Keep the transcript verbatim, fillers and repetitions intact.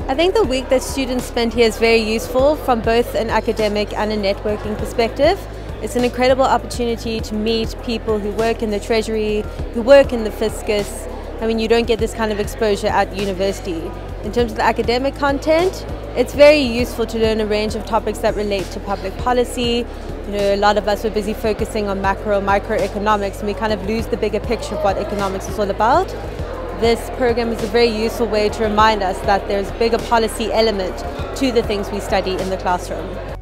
I think the week that students spend here is very useful from both an academic and a networking perspective. It's an incredible opportunity to meet people who work in the Treasury, who work in the Fiscus. I mean, you don't get this kind of exposure at university. In terms of the academic content, it's very useful to learn a range of topics that relate to public policy. You know, a lot of us were busy focusing on macro, microeconomics, and we kind of lose the bigger picture of what economics is all about. This program is a very useful way to remind us that there's a bigger policy element to the things we study in the classroom.